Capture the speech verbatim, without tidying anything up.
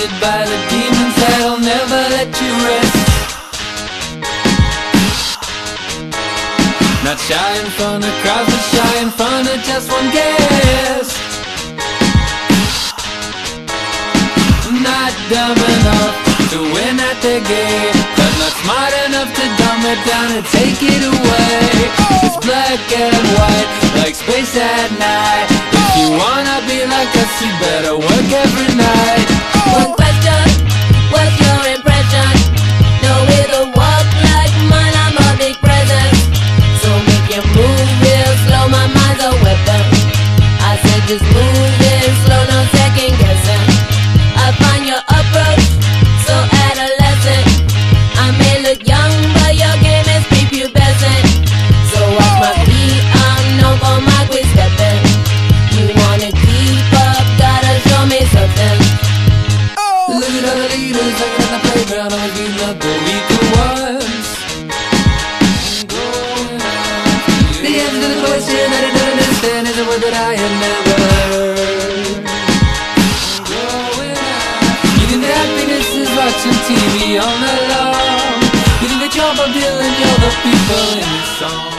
Surrounded by the demons that'll never let you rest. Not shy in front of crowds, but shy in front of just one guest. Not dumb enough to win at the game, but not smart enough to dumb it down and take it away. It's black and white, like space at night. If you wanna be like us, you better work every night. One question, what's your impression? No way to walk like mine, I'm a big presence. So make your move real slow, my mind's a weapon. I said just move it slow, no second guessing. I find your approach so adolescent. I may look young, but your game is prepubescent. So watch my feet, I'm known for my quick stepping. You wanna keep up, gotta show me something. Look at all the leaders looking at the playground, always beating up the weaker ones. The answer to the question that I don't understand is a word that I have never heard. You think that happiness is watching T V all night long? You think that you're Bob Dylan, you're the people in the song.